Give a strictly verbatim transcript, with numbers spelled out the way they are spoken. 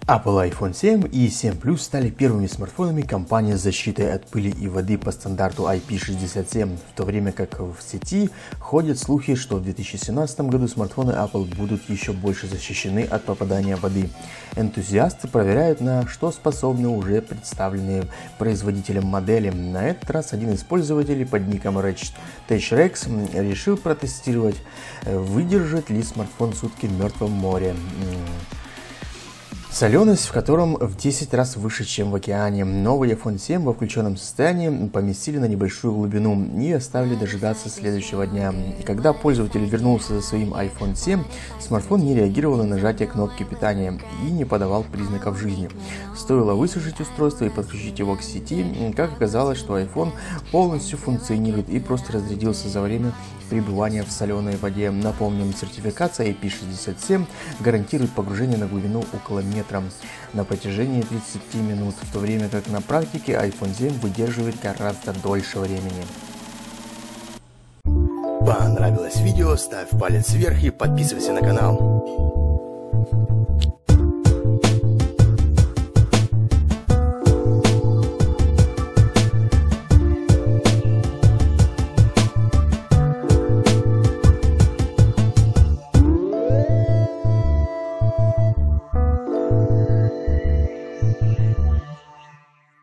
Apple iPhone семь и семь плюс стали первыми смартфонами компании с защитой от пыли и воды по стандарту ай пи шестьдесят семь, в то время как в сети ходят слухи, что в две тысячи семнадцатом году смартфоны Apple будут еще больше защищены от попадания воды. Энтузиасты проверяют, на что способны уже представленные производителем модели. На этот раз один из пользователей под ником TouchRex решил протестировать, выдержит ли смартфон сутки в мертвом море. Соленость в котором в десять раз выше, чем в океане. Новый iPhone семь во включенном состоянии поместили на небольшую глубину и оставили дожидаться следующего дня. Когда пользователь вернулся за своим iPhone семь, смартфон не реагировал на нажатие кнопки питания и не подавал признаков жизни. Стоило высушить устройство и подключить его к сети, как оказалось, что iPhone полностью функционирует и просто разрядился за время пребывания в соленой воде. Напомним, сертификация ай пи шестьдесят семь гарантирует погружение на глубину около метра на протяжении тридцати минут, в то время как на практике iPhone семь выдерживает гораздо дольше времени. Понравилось видео? Ставь палец вверх и подписывайся на канал.